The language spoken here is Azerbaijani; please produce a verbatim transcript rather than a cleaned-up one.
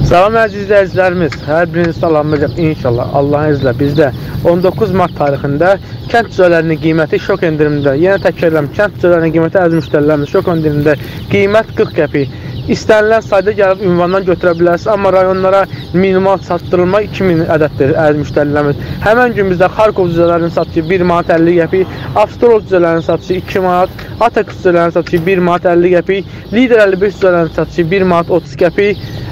Salam əziz izləyicilərimiz, hər birinizi salamlayacaq inşallah. Allahın iznilə bizdə on doqquz mart tarixində kənd cüzələrinin qiyməti şok endirimdə. Yenə təkrar kənd cüzələrinin qiyməti əziz müştərilərimiz şok endirimdə. Qiymət qırx qəpik. İstənilən sayda gəlib ünvandan götürə bilərsiniz, amma rayonlara minimal çatdırılma iki min ədəddir əziz müştərilərimiz. Həmən gün bizdə Xarkov cüzələrinin satışı bir manat əlli qəpik, Avstralov cüzələrinin satışı iki manat, Atak cüzələrinin satışı bir manat əlli qəpik, Lider əlli beş cüzələrinin satışı bir manat otuz qəpik.